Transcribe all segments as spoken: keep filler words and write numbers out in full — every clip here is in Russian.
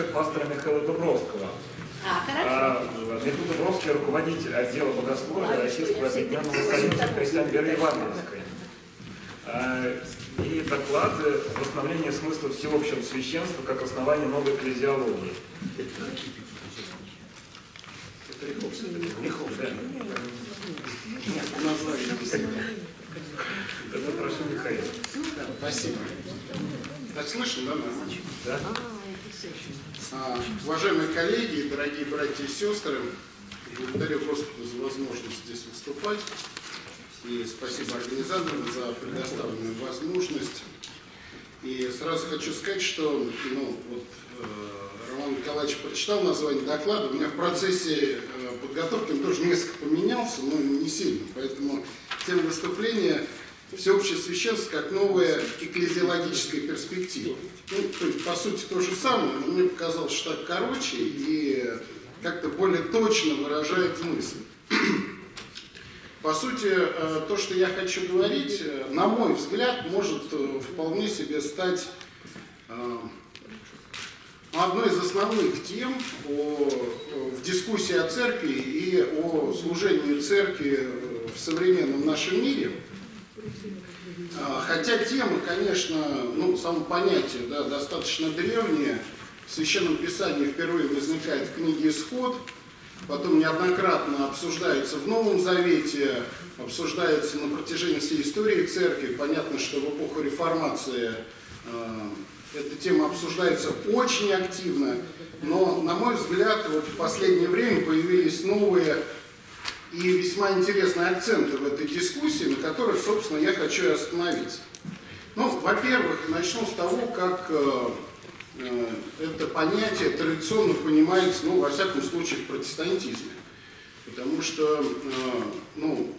пастора Михаила Дубровского. А, хорошо. А, Михаил Дубровский — руководитель отдела богословия Российского объединенного союза христиан веры евангельской. А, и доклады «Восстановление смысла всеобщего священства как основание новой экклезиологии». Лихов, да. Это прошу Михаила. Да, спасибо. Так слышно, да, нормально? Да. А, уважаемые коллеги, дорогие братья и сестры, благодарю Господа за возможность здесь выступать. И спасибо организаторам за предоставленную возможность. И сразу хочу сказать, что ну, вот, э, Роман Николаевич прочитал название доклада. У меня в процессе э, подготовки он тоже несколько поменялся, но не сильно. Поэтому тема выступления «Всеобщее священство как новая экклезиологическая перспектива». Ну, то есть, по сути, то же самое, но мне показалось, что так короче и как-то более точно выражает мысль. По сути, то, что я хочу говорить, на мой взгляд, может вполне себе стать одной из основных тем в дискуссии о церкви и о служении церкви в современном нашем мире. Хотя тема, конечно, ну, само понятие, да, достаточно древнее. В Священном Писании впервые возникает в книге «Исход», потом неоднократно обсуждается в Новом Завете, обсуждается на протяжении всей истории церкви. Понятно, что в эпоху Реформации э, эта тема обсуждается очень активно, но, на мой взгляд, вот в последнее время появились новые и весьма интересные акценты в этой дискуссии, на которых, собственно, я хочу и остановиться. Ну, во-первых, начну с того, как э, э, это понятие традиционно понимается, ну, во всяком случае, в протестантизме. Потому что, э, ну,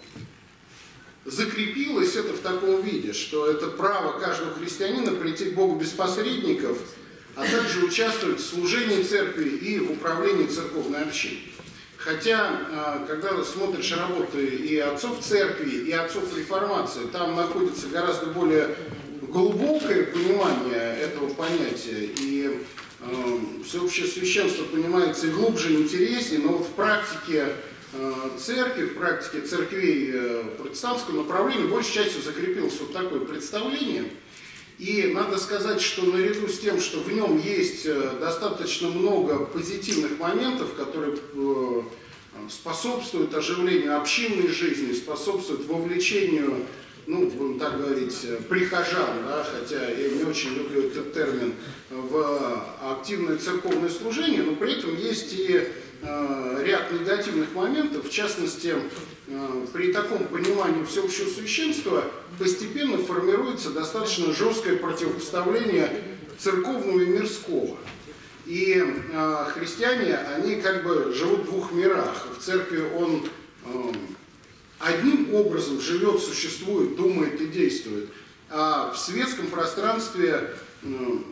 закрепилось это в таком виде, что это право каждого христианина прийти к Богу без посредников, а также участвовать в служении церкви и в управлении церковной общиной. Хотя, когда смотришь работы и отцов церкви, и отцов реформации, там находится гораздо более глубокое понимание этого понятия, и э, всеобщее священство понимается и глубже, и интереснее, но вот в практике э, церкви, в практике церквей э, протестантского направления большей частью закрепилось вот такое представление. И надо сказать, что наряду с тем, что в нем есть достаточно много позитивных моментов, которые способствуют оживлению общинной жизни, способствуют вовлечению, ну, будем так говорить, прихожан, да, хотя я не очень люблю этот термин, в активное церковное служение, но при этом есть и э, ряд негативных моментов, в частности, э, при таком понимании всеобщего священства постепенно формируется достаточно жесткое противопоставление церковного и мирского. И э, христиане, они как бы живут в двух мирах. В церкви он э, одним образом живет, существует, думает и действует, а в светском пространстве э,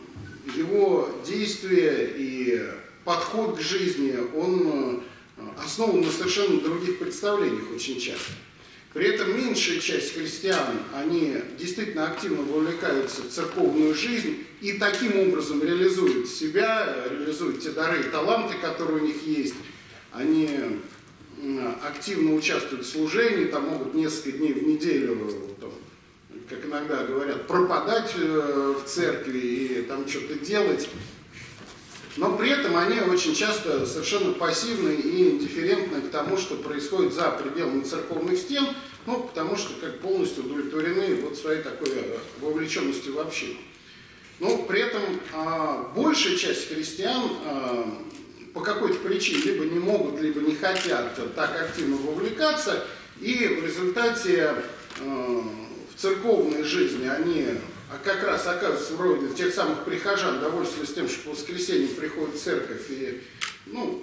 его действия и подход к жизни, он э, основан на совершенно других представлениях очень часто. При этом меньшая часть христиан, они действительно активно вовлекаются в церковную жизнь и таким образом реализуют себя, реализуют те дары и таланты, которые у них есть. Они активно участвуют в служении, там могут несколько дней в неделю, там, как иногда говорят, пропадать в церкви и там что-то делать. Но при этом они очень часто совершенно пассивны и индифферентны к тому, что происходит за пределами церковных стен, ну, потому что как полностью удовлетворены вот своей такой вовлеченностью в общину. Но при этом а, большая часть христиан а, по какой-то причине либо не могут, либо не хотят так активно вовлекаться, и в результате а, в церковной жизни они а как раз оказывается вроде тех самых прихожан, довольствуясь тем, что по воскресеньям приходит в церковь и, ну,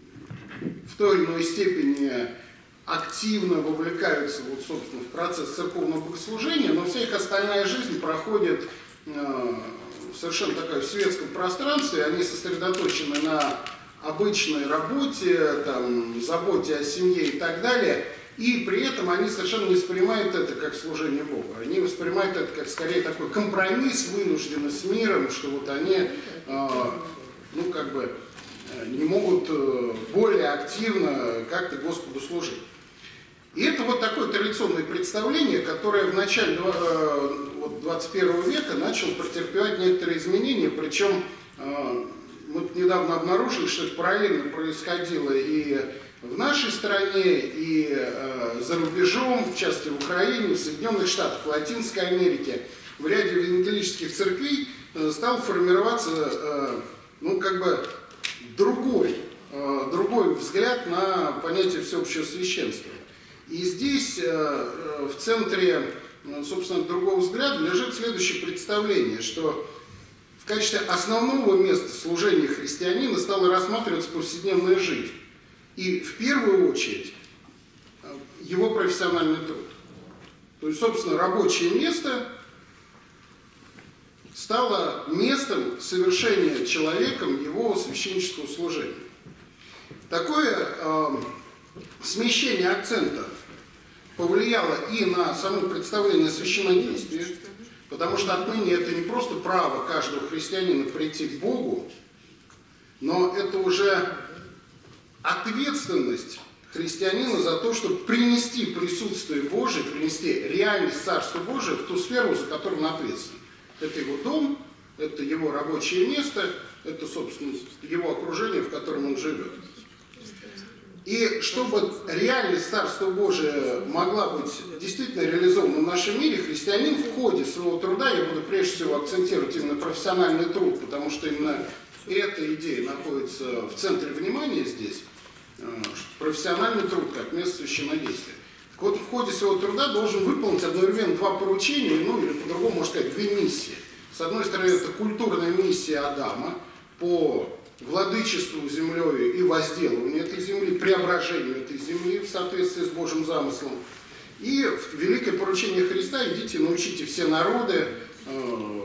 в той или иной степени активно вовлекаются, вот, собственно, в процесс церковного богослужения, но вся их остальная жизнь проходит э, совершенно такая в светском пространстве, они сосредоточены на обычной работе, там, заботе о семье и так далее. И при этом они совершенно не воспринимают это как служение Богу. Они воспринимают это как скорее такой компромисс, вынужденный с миром, что вот они э, ну, как бы, не могут более активно как-то Господу служить. И это вот такое традиционное представление, которое в начале двадцать первого века начало претерпевать некоторые изменения, причем мы недавно обнаружили, что это параллельно происходило и в нашей стране, и за рубежом, в частности в Украине, в Соединенных Штатах, в Латинской Америке, в ряде евангелических церквей стал формироваться, ну, как бы, другой, другой взгляд на понятие всеобщего священства. И здесь в центре, собственно, другого взгляда лежит следующее представление, что в качестве основного места служения христианина стала рассматриваться повседневная жизнь. И в первую очередь его профессиональный труд. То есть, собственно, рабочее место стало местом совершения человеком его священнического служения. Такое э, смещение акцента повлияло и на само представление священнодействия, потому что отныне это не просто право каждого христианина прийти к Богу, но это уже ответственность христианина за то, чтобы принести присутствие Божие, принести реальность Царства Божия в ту сферу, за которую он ответственен. Это его дом, это его рабочее место, это, собственно, его окружение, в котором он живет. И чтобы реальность Царства Божия могла быть действительно реализована в нашем мире, христианин в ходе своего труда, я буду прежде всего акцентировать именно профессиональный труд, потому что именно эта идея находится в центре внимания здесь, профессиональный труд как место священнодействия. Так вот, в ходе своего труда должен выполнить одновременно два поручения, ну или по-другому можно сказать, две миссии. С одной стороны, это культурная миссия Адама по владычеству землей и возделыванию этой земли, преображению этой земли в соответствии с Божьим замыслом. И великое поручение Христа: идите, научите все народы, э,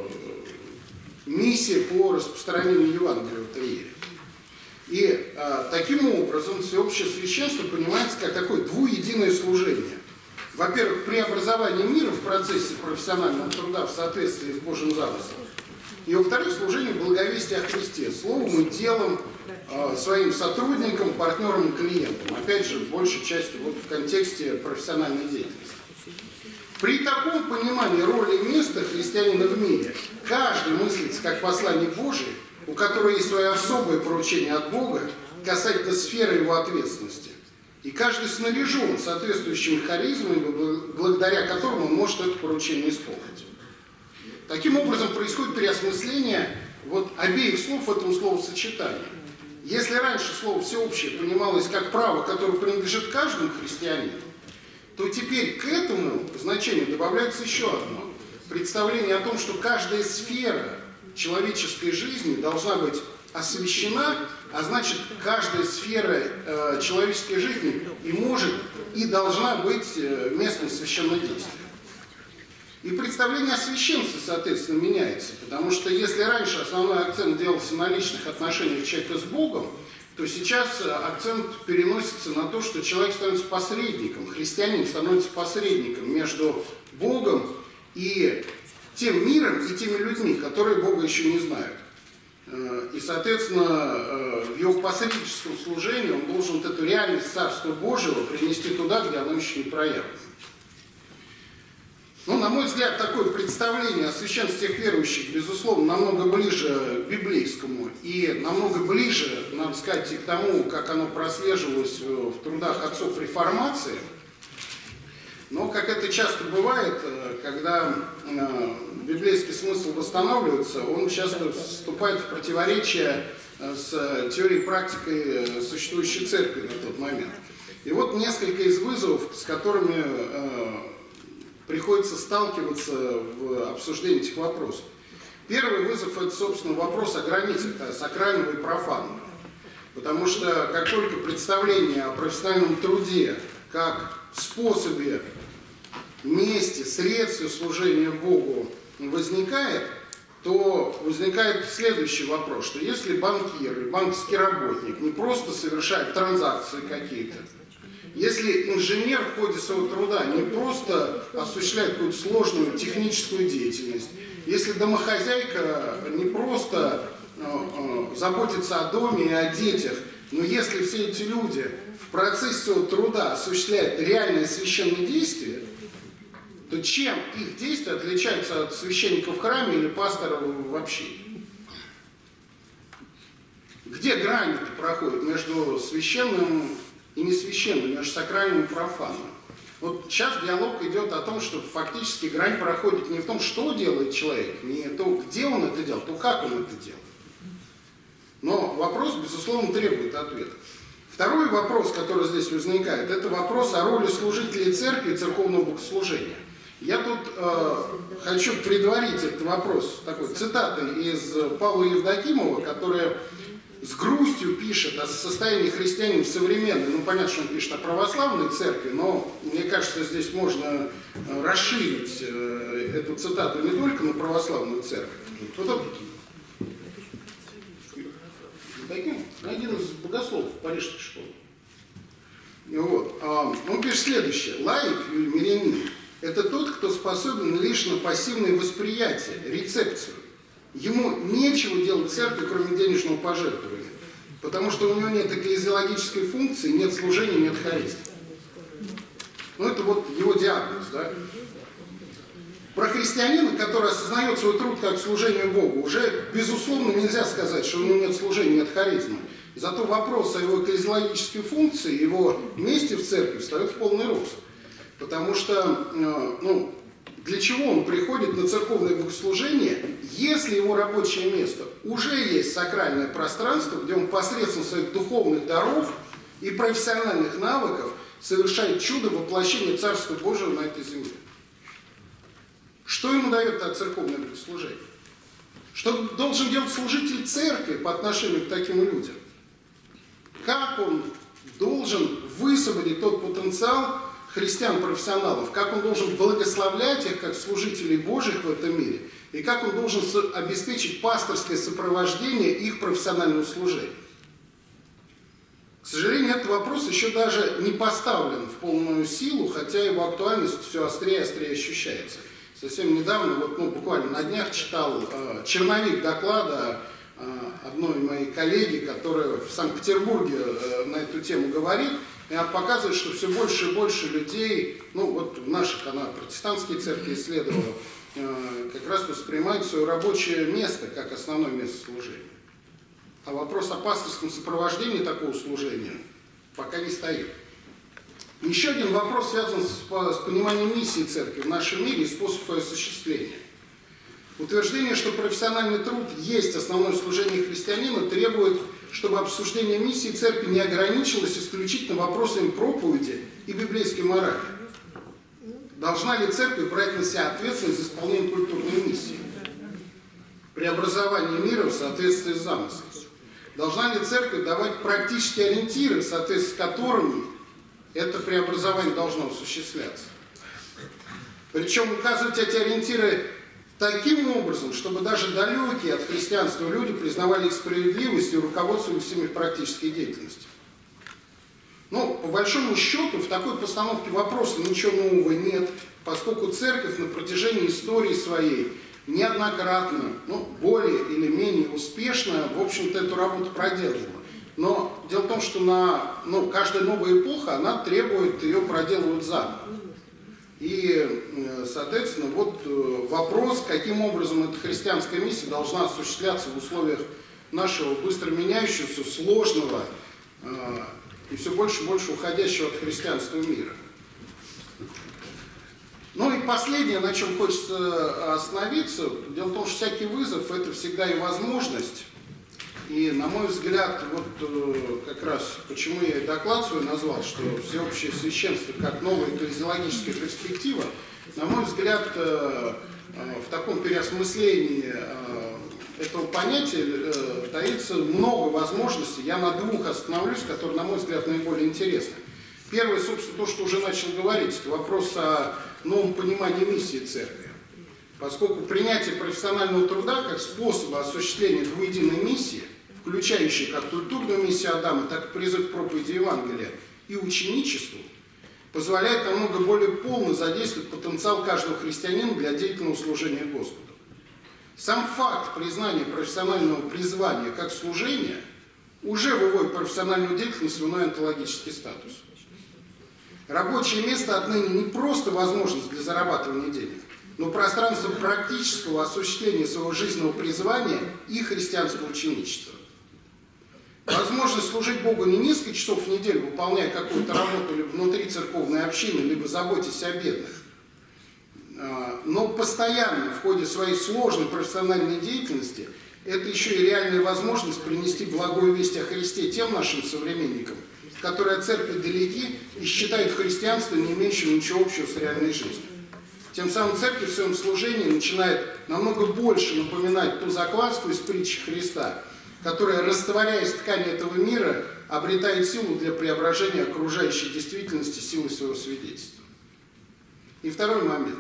миссия по распространению Евангелия в этом мире. И э, таким образом всеобщее священство понимается как такое двуединое служение. Во-первых, преобразование мира в процессе профессионального труда в соответствии с Божьим замыслом. И во-вторых, служение благовестия о Христе, словом и делом, э, своим сотрудникам, партнерам и клиентам. Опять же, большей частью вот в контексте профессиональной деятельности. При таком понимании роли и места христианина в мире каждый мыслится как посланник Божий, у которого есть свое особое поручение от Бога касательно сферы его ответственности. И каждый снаряжен соответствующими харизмами, благодаря которым он может это поручение исполнить. Таким образом происходит переосмысление вот обеих слов в этом словосочетании. Если раньше слово «всеобщее» понималось как право, которое принадлежит каждому христианину, то теперь к этому значению добавляется еще одно. Представление о том, что каждая сфера человеческой жизни должна быть освящена, а значит, каждая сфера э, человеческой жизни и может, и должна быть э, местом священнодействия. И представление о священстве, соответственно, меняется, потому что если раньше основной акцент делался на личных отношениях человека с Богом, то сейчас акцент переносится на то, что человек становится посредником, христианин становится посредником между Богом и тем миром и теми людьми, которые Бога еще не знают. И, соответственно, в его посредническом служении он должен вот эту реальность Царства Божьего принести туда, где она еще не проявлена. Ну, на мой взгляд, такое представление о священстве всех верующих, безусловно, намного ближе к библейскому и намного ближе, надо сказать, и к тому, как оно прослеживалось в трудах отцов реформации. Но, как это часто бывает, когда библейский смысл восстанавливается, он часто вступает в противоречие с теорией и практикой существующей церкви на тот момент. И вот несколько из вызовов, с которыми приходится сталкиваться в обсуждении этих вопросов. Первый вызов – это, собственно, вопрос о границах сакрального и профанного. Потому что как только представление о профессиональном труде как способе, месте, средстве служения Богу возникает, то возникает следующий вопрос, что если банкир или банковский работник не просто совершает транзакции какие-то, если инженер в ходе своего труда не просто осуществляет какую-то сложную техническую деятельность, если домохозяйка не просто заботиться о доме и о детях, но если все эти люди в процессе своего труда осуществляют реальные священные действия, то чем их действия отличаются от священников в храме или пастора вообще? Где грань проходит между священным и несвященным, между сакральным и профанным? Вот сейчас диалог идет о том, что фактически грань проходит не в том, что делает человек, не то, где он это делает, то, как он это делает. Но вопрос, безусловно, требует ответа. Второй вопрос, который здесь возникает, это вопрос о роли служителей церкви и церковного богослужения. Я тут э, хочу предварить этот вопрос такой цитатой из Павла Евдокимова, которая с грустью пишет о состоянии христианина современной. Ну, понятно, что он пишет о православной церкви, но мне кажется, здесь можно расширить э, эту цитату не только на православную церковь. Вот это, таким, один из богословов Парижской школы. Вот. Он пишет следующее. Лаик или мирянин – это тот, кто способен лишь на пассивное восприятие, рецепцию. Ему нечего делать в церкви, кроме денежного пожертвования, потому что у него нет экклезиологической функции, нет служения, нет харизма. Ну, это вот его диагноз, да? Про христианина, который осознает свой труд как служение Богу, уже, безусловно, нельзя сказать, что у него нет служения, нет харизмы. Зато вопрос о его экклезиологической функции, его месте в церкви встает в полный рост. Потому что, ну, для чего он приходит на церковное богослужение, если его рабочее место уже есть сакральное пространство, где он посредством своих духовных даров и профессиональных навыков совершает чудо воплощения Царства Божьего на этой земле. Что ему дает это церковное богослужение? Что должен делать служитель церкви по отношению к таким людям? Как он должен высвободить тот потенциал христиан-профессионалов, как он должен благословлять их как служителей Божьих в этом мире, и как он должен обеспечить пасторское сопровождение их профессионального служения. К сожалению, этот вопрос еще даже не поставлен в полную силу, хотя его актуальность все острее и острее ощущается. Совсем недавно, вот, ну, буквально на днях читал э, черновик доклада э, одной моей коллеги, которая в Санкт-Петербурге э, на эту тему говорит, и она показывает, что все больше и больше людей, ну вот в наших, она протестантские церкви исследовала, э, как раз воспринимают свое рабочее место как основное место служения. А вопрос о пасторском сопровождении такого служения пока не стоит. Еще один вопрос связан с, с пониманием миссии церкви в нашем мире и способов ее осуществления. Утверждение, что профессиональный труд есть основное служение христианина, требует, чтобы обсуждение миссии церкви не ограничилось исключительно вопросами проповеди и библейской морали. Должна ли церковь брать на себя ответственность за исполнение культурной миссии? Преобразование мира в соответствии с замыслом. Должна ли церковь давать практические ориентиры, в соответствии с которыми это преобразование должно осуществляться? Причем указывать эти ориентиры таким образом, чтобы даже далекие от христианства люди признавали их справедливость и руководствовались ими в практической деятельности. Но, по большому счету, в такой постановке вопроса ничего нового нет, поскольку церковь на протяжении истории своей неоднократно, ну, более или менее успешно, в общем-то, эту работу проделывала. Но дело в том, что на, ну, каждая новая эпоха, она требует ее проделывать заново. И, соответственно, вот вопрос, каким образом эта христианская миссия должна осуществляться в условиях нашего быстро меняющегося, сложного э, и все больше и больше уходящего от христианства мира. Ну и последнее, на чем хочется остановиться, дело в том, что всякий вызов – это всегда и возможность. И, на мой взгляд, вот как раз почему я и доклад свой назвал, что всеобщее священство как новая экклезиологическая перспектива, на мой взгляд, в таком переосмыслении этого понятия таится много возможностей. Я на двух остановлюсь, которые, на мой взгляд, наиболее интересны. Первое, собственно, то, что уже начал говорить, это вопрос о новом понимании миссии церкви. Поскольку принятие профессионального труда как способа осуществления двуединой миссии, включающей как культурную миссию Адама, так и призыв к проповеди Евангелия и ученичеству, позволяет намного более полно задействовать потенциал каждого христианина для деятельного служения Господу. Сам факт признания профессионального призвания как служения уже выводит профессиональную деятельность в иной онтологический статус. Рабочее место отныне не просто возможность для зарабатывания денег, но пространство практического осуществления своего жизненного призвания и христианского ученичества. Возможность служить Богу не несколько часов в неделю, выполняя какую-то работу либо внутри церковной общины, либо заботясь о бедных, но постоянно в ходе своей сложной профессиональной деятельности это еще и реальная возможность принести благую весть о Христе тем нашим современникам, которые от церкви далеки и считают христианство не имеющим ничего общего с реальной жизнью. Тем самым церковь в своем служении начинает намного больше напоминать ту закваску из притчи Христа, которая, растворяясь в ткани этого мира, обретает силу для преображения окружающей действительности силой своего свидетельства. И второй момент.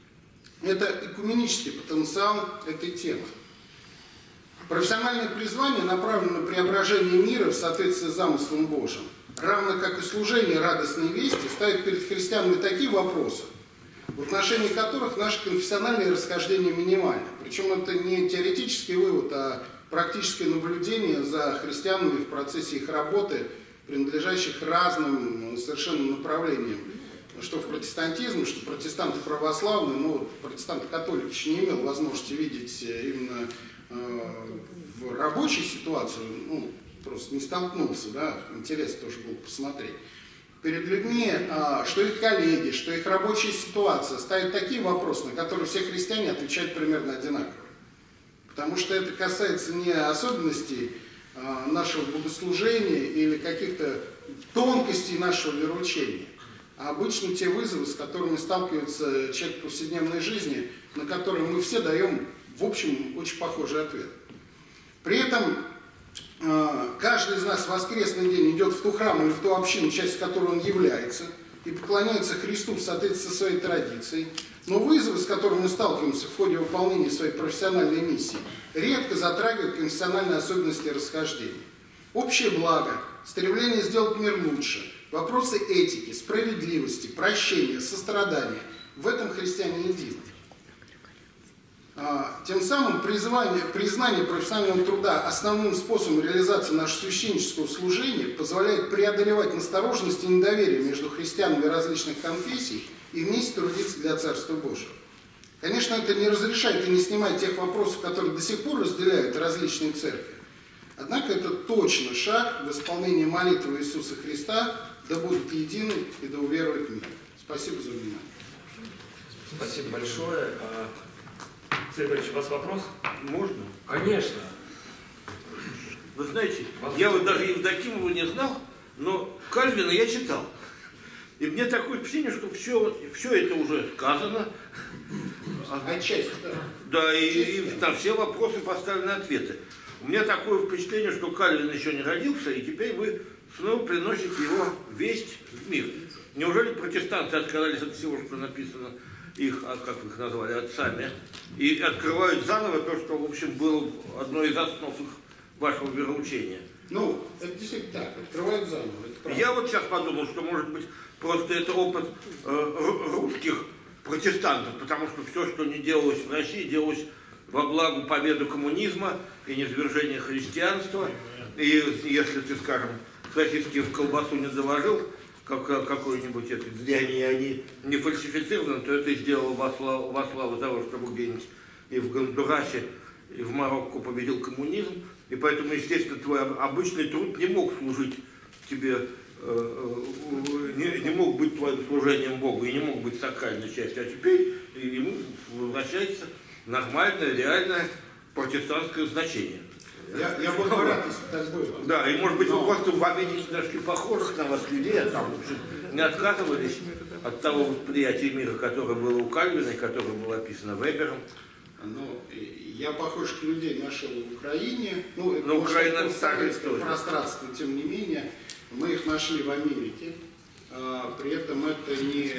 Это экуменический потенциал этой темы. Профессиональное призвание направлено на преображение мира в соответствии с замыслом Божьим, равно как и служение радостной вести ставит перед христианами такие вопросы, в отношении которых наши конфессиональные расхождения минимальны. Причем это не теоретический вывод, а практическое наблюдение за христианами в процессе их работы, принадлежащих разным совершенно направлениям. Что в протестантизме, что протестанты православные, но протестант-католик еще не имел возможности видеть именно э, в рабочей ситуации, ну, просто не столкнулся, да, интересно тоже было посмотреть. Перед людьми, э, что их коллеги, что их рабочая ситуация ставят такие вопросы, на которые все христиане отвечают примерно одинаково. Потому что это касается не особенностей э, нашего богослужения или каких-то тонкостей нашего вероучения, а обычно те вызовы, с которыми сталкивается человек в повседневной жизни, на которые мы все даем, в общем, очень похожий ответ. При этом э, каждый из нас в воскресный день идет в ту храм или в ту общину, часть которой он является, и поклоняется Христу в соответствии со своей традицией. Но вызовы, с которыми мы сталкиваемся в ходе выполнения своей профессиональной миссии, редко затрагивают конфессиональные особенности расхождения. Общее благо, стремление сделать мир лучше, вопросы этики, справедливости, прощения, сострадания – в этом христиане едины. Тем самым призвание, признание профессионального труда основным способом реализации нашего священнического служения позволяет преодолевать настороженность и недоверие между христианами различных конфессий и вместе трудиться для Царства Божьего. Конечно, это не разрешает и не снимает тех вопросов, которые до сих пор разделяют различные церкви. Однако это точно шаг в исполнении молитвы Иисуса Христа: да будут едины и да уверуют в мир. Спасибо за внимание. Спасибо большое. Сергей Борисович, у вас вопрос? Можно? Конечно. Вы знаете, я вот даже Евдокимова не знал, но Кальвина я читал. И мне такое впечатление, что все, все это уже сказано. Отчасти, да. Да, и, и на все вопросы поставлены ответы. У меня такое впечатление, что Кальвин еще не родился, и теперь вы снова приносите его весть в мир. Неужели протестанты отказались от всего, что написано их, как вы их назвали, отцами, и открывают заново то, что, в общем, было одной из основ их вашего вероучения? Ну, это действительно так, открывают заново. Я вот сейчас подумал, что, может быть, просто это опыт э, русских протестантов, потому что все, что не делалось в России, делалось во благо победы коммунизма и низвержения христианства. И если ты, скажем, сосиски в колбасу не заложил, как, какой-нибудь это деяние, они не фальсифицированы, то это сделало во славу, во славу того, чтобы где-нибудь и в Гондурасе, и в Марокко победил коммунизм. И поэтому, естественно, твой обычный труд не мог служить тебе, э, не, не мог быть твоим служением Богу и не мог быть сакральной частью. А теперь ему возвращается нормальное, реальное протестантское значение. Я, я буду рад, если так было. Да, и может быть Но... вы просто в Америке нашли похожих на вас людей, а там не отказывались от того восприятия мира, которое было у Кальвина, и которое было описано Вебером. Ну, я похож к людей нашего в Украине. Ну, это Но Украина старое пространство, тем не менее. Мы их нашли в Америке. А, при этом это не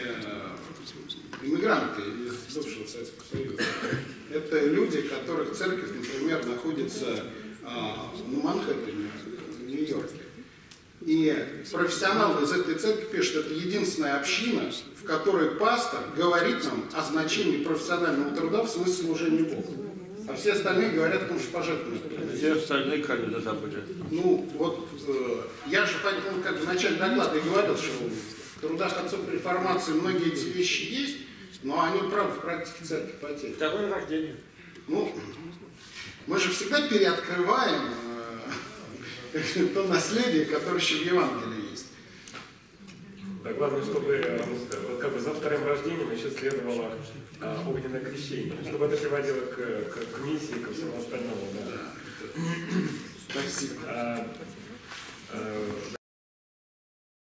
иммигранты из бывшего Советского Союза. Это люди, которых церковь, например, находится а, на Манхэттене, в Нью-Йорке. И профессионалы из этой церкви пишут, это единственная община, в которой пастор говорит нам о значении профессионального труда в смысле служения Богу. А все остальные говорят о том, что пожертвования. Все остальные кали на Западе. Ну, вот э, я же, ну, как в начале доклада и говорил, что в трудах отцов реформации многие эти вещи есть, но они, правда, в практике церкви потеряны. Второе рождение. Ну, мы же всегда переоткрываем э, то наследие, которое еще в Евангелии есть. Да, главное, чтобы э, вот как бы за вторым рождением еще следовало э, огненное крещение, чтобы это приводило к, к, к миссии, ко всему остальному. Да. Спасибо. А, а,